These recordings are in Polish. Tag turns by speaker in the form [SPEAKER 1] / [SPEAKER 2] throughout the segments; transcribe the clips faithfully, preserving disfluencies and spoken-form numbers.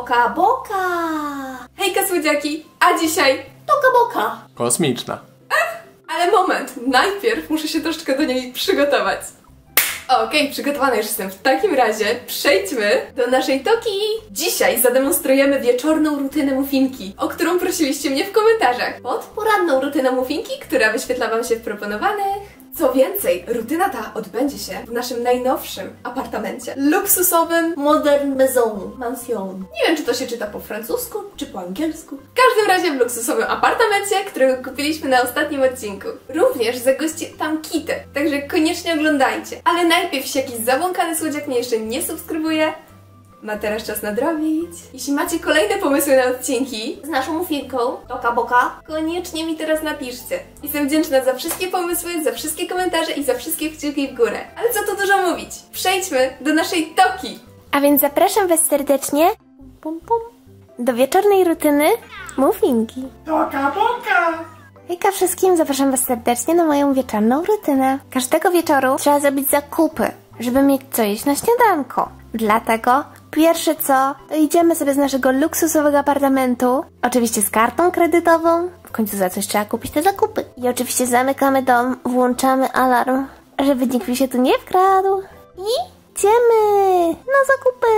[SPEAKER 1] Toka Boka! Hejka słodziaki, a dzisiaj Toka Boka!
[SPEAKER 2] Kosmiczna.
[SPEAKER 1] Ech, ale moment, najpierw muszę się troszeczkę do niej przygotować. Okej, okay, przygotowana już jestem. W takim razie przejdźmy do naszej Toki. Dzisiaj zademonstrujemy wieczorną rutynę muffinki, o którą prosiliście mnie w komentarzach. Pod poranną rutynę muffinki, która wyświetla wam się w proponowanych. Co więcej, rutyna ta odbędzie się w naszym najnowszym apartamencie. Luksusowym Modern Maison. Mansion. Nie wiem, czy to się czyta po francusku, czy po angielsku. W każdym razie w luksusowym apartamencie, którego kupiliśmy na ostatnim odcinku. Również zagości tam Kitty, także koniecznie oglądajcie. Ale najpierw, jeśli jakiś zabłąkany słodziak mnie jeszcze nie subskrybuje, ma teraz czas nadrobić. Jeśli macie kolejne pomysły na odcinki z naszą muffinką, Toka Boka, koniecznie mi teraz napiszcie. Jestem wdzięczna za wszystkie pomysły, za wszystkie komentarze i za wszystkie kciuki w górę. Ale co tu dużo mówić? Przejdźmy do naszej Toki!
[SPEAKER 3] A więc zapraszam was serdecznie pum, pum, do wieczornej rutyny muffinki.
[SPEAKER 2] Toka Boka!
[SPEAKER 3] Hejka wszystkim, zapraszam was serdecznie na moją wieczorną rutynę. Każdego wieczoru trzeba zrobić zakupy, żeby mieć co jeść na śniadanko. Dlatego pierwsze co, to idziemy sobie z naszego luksusowego apartamentu, oczywiście z kartą kredytową, w końcu za coś trzeba kupić te zakupy. I oczywiście zamykamy dom, włączamy alarm, żeby nikt mi się tu nie wkradł. I idziemy na zakupy!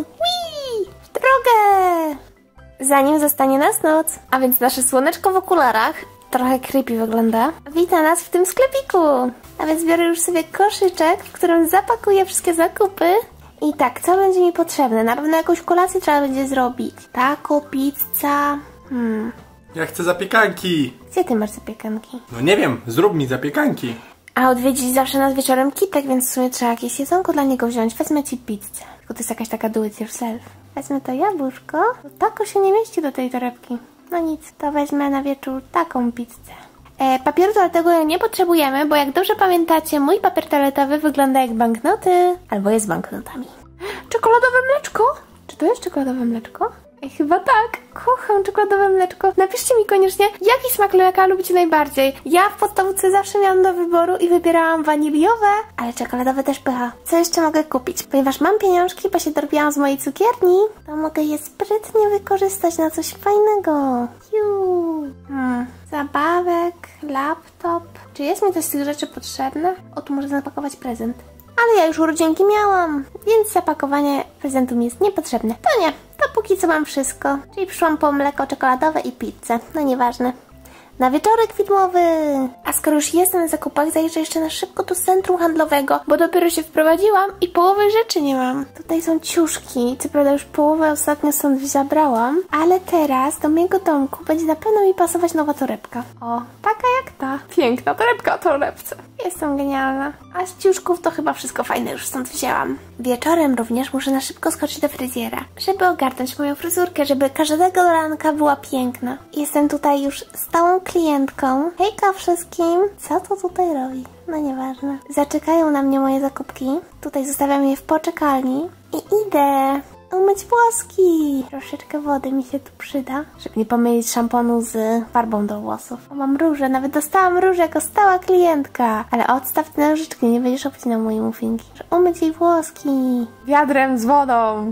[SPEAKER 3] Whee! W drogę! Zanim zostanie nas noc, a więc nasze słoneczko w okularach, trochę creepy wygląda, wita nas w tym sklepiku. A więc biorę już sobie koszyczek, w którym zapakuję wszystkie zakupy. I tak, co będzie mi potrzebne? Na pewno jakąś kolację trzeba będzie zrobić. Taco, pizza... Hmm...
[SPEAKER 2] Ja chcę zapiekanki.
[SPEAKER 3] Gdzie ty masz zapiekanki?
[SPEAKER 2] No nie wiem, zrób mi zapiekanki.
[SPEAKER 3] A odwiedzić zawsze nas wieczorem Kitek, więc w sumie trzeba jakieś jedzonko dla niego wziąć. Wezmę ci pizzę. Tylko to jest jakaś taka do it yourself. Wezmę to jabłuszko. To tako się nie mieści do tej torebki. No nic, to wezmę na wieczór taką pizzę. E, papieru toaletowego nie potrzebujemy, bo jak dobrze pamiętacie, mój papier toaletowy wygląda jak banknoty, albo jest banknotami. Czekoladowe mleczko? Czy to jest czekoladowe mleczko? Ej, chyba tak. Kocham czekoladowe mleczko. Napiszcie mi koniecznie, jaki smak mleka lubicie najbardziej. Ja w podstawce zawsze miałam do wyboru i wybierałam waniliowe, ale czekoladowe też pycha. Co jeszcze mogę kupić? Ponieważ mam pieniążki, bo się dorobiłam z mojej cukierni, to mogę je sprytnie wykorzystać na coś fajnego. Juuu. Hmm. Zabawek, laptop. Czy jest mi coś z tych rzeczy potrzebne? O, tu może zapakować prezent. Ale ja już urodzinki miałam, więc zapakowanie prezentu mi jest niepotrzebne. To nie, to póki co mam wszystko. Czyli przyszłam po mleko czekoladowe i pizzę. No nieważne. Na wieczorek filmowy! A skoro już jestem na zakupach, zajrzę jeszcze na szybko do centrum handlowego, bo dopiero się wprowadziłam i połowy rzeczy nie mam. Tutaj są ciuszki, co prawda już połowę ostatnio stąd zabrałam, ale teraz do mojego domku będzie na pewno mi pasować nowa torebka. O, taka jak ta. Piękna torebka o torebce. Jestem genialna. A z ciuszków to chyba wszystko fajne już stąd wzięłam. Wieczorem również muszę na szybko skoczyć do fryzjera, żeby ogarnąć moją fryzurkę, żeby każdego ranka była piękna. Jestem tutaj już stałą klientką. Hejka wszystkim! Co to tutaj robi? No nieważne. Zaczekają na mnie moje zakupki. Tutaj zostawiam je w poczekalni. I idę umyć włoski. Troszeczkę wody mi się tu przyda, żeby nie pomylić szamponu z farbą do włosów. O, mam róże, nawet dostałam róże jako stała klientka. Ale odstaw te nożyczki, nie będziesz obcinał mojej muffinki. Muszę umyć jej włoski. Wiadrem z wodą.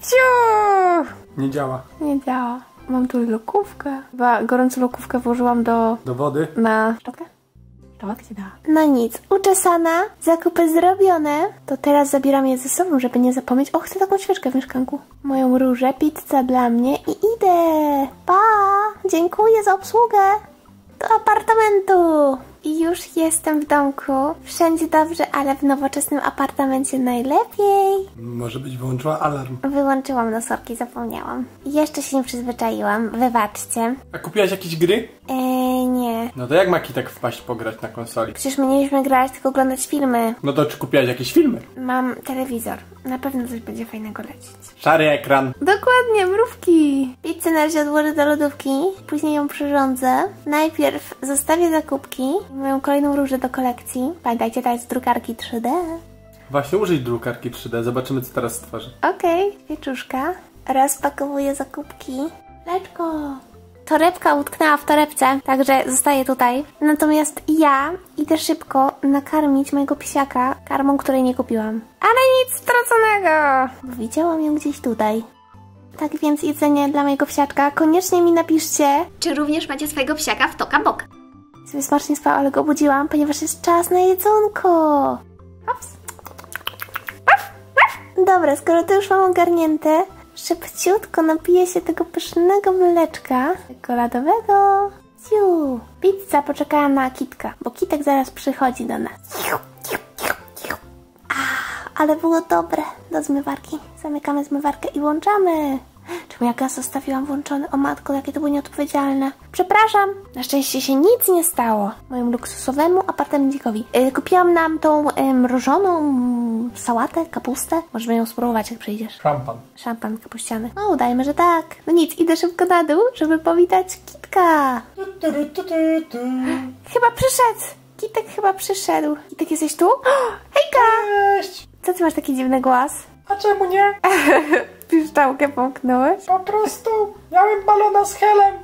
[SPEAKER 3] Wsiu!
[SPEAKER 2] Nie działa.
[SPEAKER 3] Nie działa. Mam tu lokówkę. Chyba gorącą lokówkę włożyłam do...
[SPEAKER 2] Do wody?
[SPEAKER 3] Na... szczotkę? Szczotkę się da. No nic. Uczesana. Zakupy zrobione. To teraz zabieram je ze sobą, żeby nie zapomnieć. O, chcę taką świeczkę w mieszkanku. Moją różę. Pizza dla mnie. I idę. Pa! Dziękuję za obsługę. Do apartamentu. I już jestem w domku. Wszędzie dobrze, ale w nowoczesnym apartamencie najlepiej.
[SPEAKER 2] Może być wyłączyła alarm.
[SPEAKER 3] Wyłączyłam, no sorki, zapomniałam. Jeszcze się nie przyzwyczaiłam, wybaczcie.
[SPEAKER 2] A kupiłaś jakieś gry?
[SPEAKER 3] Eee, nie.
[SPEAKER 2] No to jak ma Kitek wpaść pograć na konsoli?
[SPEAKER 3] Przecież my nie mieliśmy grać, tylko oglądać filmy.
[SPEAKER 2] No to czy kupiłaś jakieś filmy?
[SPEAKER 3] Mam telewizor. Na pewno coś będzie fajnego lecieć.
[SPEAKER 2] Szary ekran.
[SPEAKER 3] Dokładnie, mrówki. Pizzę na razie odłożę do lodówki, później ją przyrządzę. Najpierw zostawię zakupki i moją kolejną różę do kolekcji. Pamiętajcie, to jest drukarki trzy D.
[SPEAKER 2] Właśnie użyj drukarki trzy D, zobaczymy co teraz stworzy.
[SPEAKER 3] Okej, okay, wieczuszka. Rozpakowuję zakupki. Leczko. Torebka utknęła w torebce, także zostaje tutaj. Natomiast ja idę szybko nakarmić mojego pisiaka karmą, której nie kupiłam. Ale nic straconego! Bo widziałam ją gdzieś tutaj. Tak więc jedzenie dla mojego psiaczka. Koniecznie mi napiszcie, czy również macie swojego psiaka w Toka Boka. Sobie smacznie spał, ale go obudziłam, ponieważ jest czas na jedzonko. Ops. Dobra, skoro to już mam ogarnięte, szybciutko napiję się tego pysznego mleczka czekoladowego. Ciu. Pizza poczekała na Kitka, bo Kitek zaraz przychodzi do nas. Ach, ale było dobre. Do zmywarki. Zamykamy zmywarkę i włączamy. Czemu ja gaz zostawiłam włączony? O matko, jakie to było nieodpowiedzialne. Przepraszam. Na szczęście się nic nie stało mojemu luksusowemu apartamentikowi. Yy, kupiłam nam tą yy, mrożoną sałatę, kapustę. Możemy ją spróbować, jak przyjdziesz.
[SPEAKER 2] Szampan.
[SPEAKER 3] Szampan kapuściany. No, udajmy, że tak. No nic, idę szybko na dół, żeby powitać Kitka.
[SPEAKER 2] Tu, tu, tu, tu, tu.
[SPEAKER 3] Chyba przyszedł. Kitek chyba przyszedł. Kitek, jesteś tu? Hejka!
[SPEAKER 2] Cześć!
[SPEAKER 3] Co ty masz taki dziwny głos?
[SPEAKER 2] A czemu nie?
[SPEAKER 3] Piszczałkę pomknąłeś?
[SPEAKER 2] Po prostu miałem balona z helem.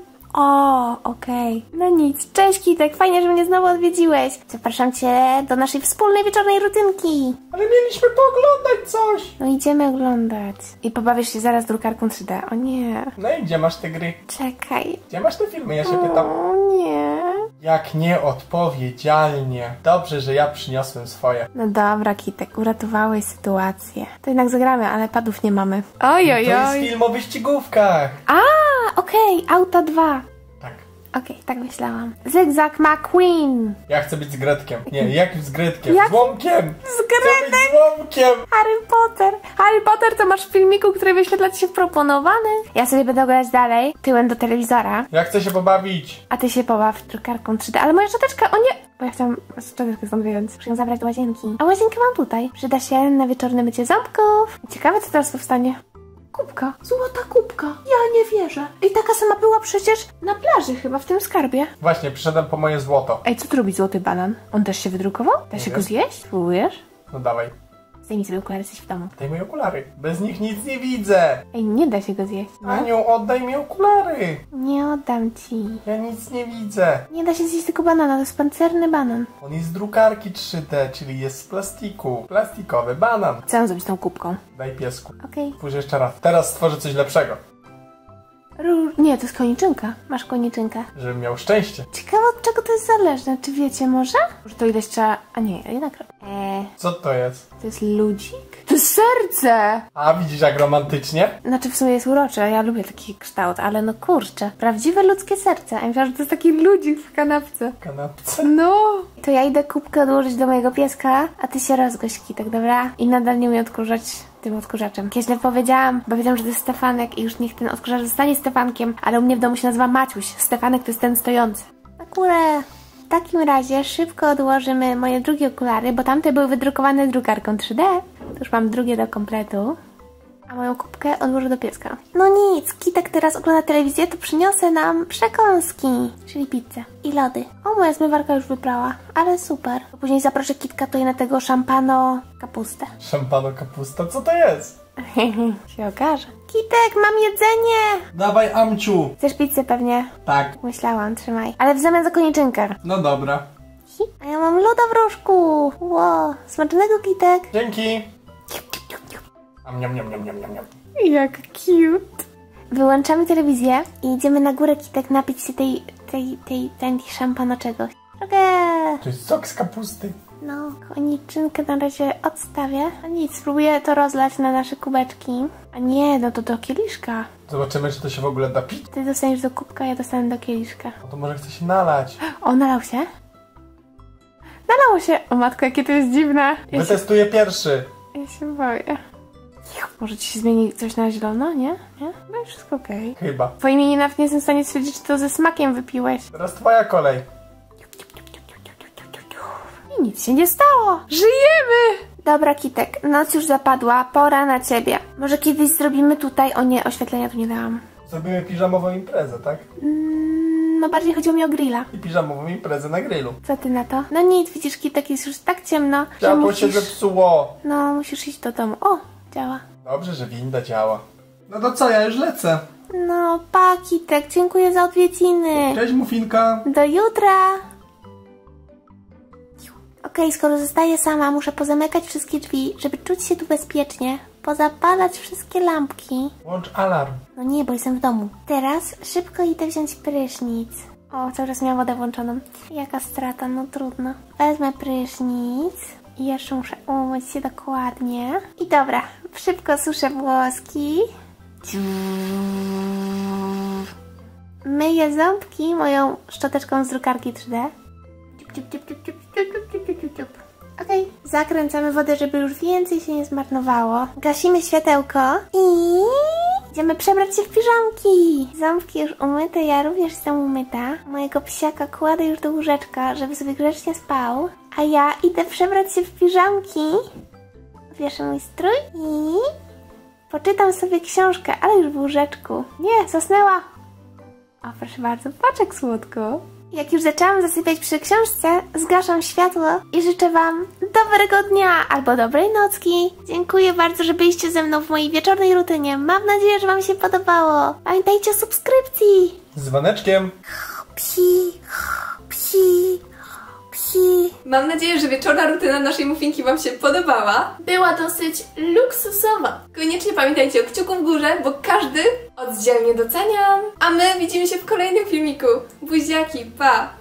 [SPEAKER 3] O, okej. Okay. No nic. Cześć Kitek, fajnie, że mnie znowu odwiedziłeś. Zapraszam cię do naszej wspólnej wieczornej rutynki.
[SPEAKER 2] Ale mieliśmy pooglądać coś.
[SPEAKER 3] No idziemy oglądać. I pobawisz się zaraz drukarką trzy D. O nie.
[SPEAKER 2] No i gdzie masz te gry?
[SPEAKER 3] Czekaj.
[SPEAKER 2] Gdzie masz te filmy? Ja się pytam.
[SPEAKER 3] O nie.
[SPEAKER 2] Jak nieodpowiedzialnie. Dobrze, że ja przyniosłem swoje.
[SPEAKER 3] No dobra, Kitek, uratowałeś sytuację. To jednak zagramy, ale padów nie mamy. Oj, oj,
[SPEAKER 2] To jest
[SPEAKER 3] oj.
[SPEAKER 2] film o wyścigówkach.
[SPEAKER 3] A, okej, okay, auta dwa.
[SPEAKER 2] Tak.
[SPEAKER 3] Okej, okay, tak myślałam. Zygzak McQueen.
[SPEAKER 2] Ja chcę być z Gretkiem. Nie, jak z Gretkiem?
[SPEAKER 3] Jak?
[SPEAKER 2] Z Łomkiem.
[SPEAKER 3] Z
[SPEAKER 2] Chcę
[SPEAKER 3] Gretem.
[SPEAKER 2] być z Łomkiem.
[SPEAKER 3] Harry Potter. Harry Potter to masz w filmiku, który wyświetla ci się proponowany. Ja sobie będę grać dalej, tyłem do telewizora.
[SPEAKER 2] Ja chcę się pobawić.
[SPEAKER 3] A ty się pobaw drukarką trzy D. Ale moja szczoteczka, o nie! Bo ja chciałam szczoteczkę stąd wyjąć. Muszę ją zabrać do łazienki. A łazienkę mam tutaj. Przyda się na wieczorne mycie ząbków. Ciekawe, co teraz powstanie. Kubka. Złota kubka. Ja nie wierzę. I taka sama była przecież na plaży chyba, w tym skarbie.
[SPEAKER 2] Właśnie, przyszedłem po moje złoto.
[SPEAKER 3] Ej, co tu robi złoty banan? On też się wydrukował? Da się
[SPEAKER 2] Nie
[SPEAKER 3] go
[SPEAKER 2] wiem.
[SPEAKER 3] zjeść? Spróbujesz?
[SPEAKER 2] No dawaj.
[SPEAKER 3] Zdejmij sobie okulary, jesteś w domu.
[SPEAKER 2] Daj mi okulary. Bez nich nic nie widzę.
[SPEAKER 3] Ej, nie da się go zjeść. No.
[SPEAKER 2] Aniu, oddaj mi okulary.
[SPEAKER 3] Nie oddam ci.
[SPEAKER 2] Ja nic nie widzę.
[SPEAKER 3] Nie da się zjeść tylko banana, to jest pancerny banan.
[SPEAKER 2] On jest z drukarki trzy D, czyli jest z plastiku. Plastikowy banan.
[SPEAKER 3] Co mam zrobić z tą kubką?
[SPEAKER 2] Daj piesku.
[SPEAKER 3] Okej.
[SPEAKER 2] Spójrz jeszcze raz. Teraz stworzę coś lepszego.
[SPEAKER 3] Ró- Nie, to jest koniczynka. Masz koniczynkę.
[SPEAKER 2] Żebym miał szczęście.
[SPEAKER 3] Ciekawe, od czego to jest zależne. Czy wiecie może? Może to ileś trzeba... A nie, jednak... Eee,
[SPEAKER 2] Co to jest?
[SPEAKER 3] to jest ludzik? To jest serce!
[SPEAKER 2] A widzisz jak romantycznie?
[SPEAKER 3] Znaczy w sumie jest urocze, ja lubię taki kształt, ale no kurczę. Prawdziwe ludzkie serce. Ja myślałam, że to jest taki ludzik w kanapce.
[SPEAKER 2] W kanapce.
[SPEAKER 3] No! To ja idę kubkę odłożyć do mojego pieska, a ty się rozgość, Kitek, dobra? I nadal nie umiem odkurzać tym odkurzaczem. Jak źle powiedziałam, bo wiedziałam, że to jest Stefanek i już niech ten odkurzacz zostanie Stefankiem, ale u mnie w domu się nazywa Maciuś. Stefanek to jest ten stojący. Na górę! W takim razie szybko odłożymy moje drugie okulary, bo tamte były wydrukowane drukarką trzy D. To już mam drugie do kompletu. A moją kubkę odłożę do pieska. No nic, Kitek teraz ogląda telewizję, to przyniosę nam przekąski, czyli pizzę i lody. O, moja zmywarka już wyprała, ale super. To później zaproszę Kitka tutaj na tego szampano kapustę.
[SPEAKER 2] Szampano kapusta, co to jest?
[SPEAKER 3] się okaże. Kitek, mam jedzenie!
[SPEAKER 2] Dawaj, Amciu.
[SPEAKER 3] Chcesz pizzę pewnie?
[SPEAKER 2] Tak.
[SPEAKER 3] Myślałam, trzymaj. Ale w zamian za koniczynkę.
[SPEAKER 2] No dobra.
[SPEAKER 3] A ja mam loda w różku. Ło, smacznego, Kitek.
[SPEAKER 2] Dzięki. Am, niam, niam, niam, niam, niam, niam.
[SPEAKER 3] Jak cute. Wyłączamy telewizję i idziemy na górę, Kitek, napić się tej, tej, tej, tej szampana czegoś. Drogę!
[SPEAKER 2] To jest sok z kapusty.
[SPEAKER 3] No, koniczynkę na razie odstawię. A nic, spróbuję to rozlać na nasze kubeczki. A nie, no to do kieliszka.
[SPEAKER 2] Zobaczymy, czy to się w ogóle da pić.
[SPEAKER 3] Ty dostaniesz do kubka, ja dostanę do kieliszka.
[SPEAKER 2] No to może chce się nalać.
[SPEAKER 3] O, nalał się? Nalało się! O matko, jakie to jest dziwne. Ja się,
[SPEAKER 2] Wytestuję pierwszy.
[SPEAKER 3] ja się boję. Może ci się zmieni coś na zielono, nie? Nie? No i wszystko okej. Okay.
[SPEAKER 2] Chyba.
[SPEAKER 3] Po imieniu nawet nie jestem w stanie stwierdzić, czy to ze smakiem wypiłeś.
[SPEAKER 2] Teraz twoja kolej.
[SPEAKER 3] I nic się nie stało. Żyjemy! Dobra, Kitek, noc już zapadła, pora na ciebie. Może kiedyś zrobimy tutaj... O nie, oświetlenia tu nie dałam.
[SPEAKER 2] Zrobimy piżamową imprezę, tak?
[SPEAKER 3] Mm, no bardziej chodziło mi o grilla.
[SPEAKER 2] I piżamową imprezę na grillu.
[SPEAKER 3] Co ty na to? No nic, widzisz, Kitek, jest już tak ciemno, że
[SPEAKER 2] Światło się
[SPEAKER 3] musisz...
[SPEAKER 2] zepsuło.
[SPEAKER 3] No, musisz iść do domu. O, działa.
[SPEAKER 2] Dobrze, że winda działa. No to co, ja już lecę.
[SPEAKER 3] No, pa, Kitek, dziękuję za odwiedziny.
[SPEAKER 2] Cześć, Mufinka.
[SPEAKER 3] Do jutra. Okej, okay, skoro zostaję sama, muszę pozamykać wszystkie drzwi, żeby czuć się tu bezpiecznie. pozapalać wszystkie lampki.
[SPEAKER 2] Włącz alarm.
[SPEAKER 3] No nie, bo jestem w domu. Teraz szybko idę wziąć prysznic. O, cały czas miałam wodę włączoną. Jaka strata, no trudno. Wezmę prysznic i jeszcze muszę umyć się dokładnie. I dobra, szybko suszę włoski. Myję ząbki moją szczoteczką z drukarki trzy D. Okej, okay. Zakręcamy wodę, żeby już więcej się nie zmarnowało. Gasimy światełko i idziemy przebrać się w piżamki. Ząbki już umyte, ja również jestem umyta. Mojego psiaka kładę już do łóżeczka, żeby sobie grzecznie spał. A ja idę przebrać się w piżamki. Wieszę mój strój i poczytam sobie książkę, ale już w łóżeczku. Nie, zasnęła. O, proszę bardzo, patrz jak słodko. Jak już zaczęłam zasypiać przy książce, zgaszam światło i życzę Wam dobrego dnia albo dobrej nocki. Dziękuję bardzo, że byliście ze mną w mojej wieczornej rutynie. Mam nadzieję, że Wam się podobało. Pamiętajcie o subskrypcji.
[SPEAKER 2] Z dzwoneczkiem.
[SPEAKER 3] Psi, psi, psi.
[SPEAKER 1] Mam nadzieję, że wieczorna rutyna naszej muffinki Wam się podobała. Była dosyć luksusowa. Koniecznie pamiętajcie o kciuku w górze, bo każdy oddzielnie doceniam. A my widzimy się w kolejnym filmiku. Buziaki, pa!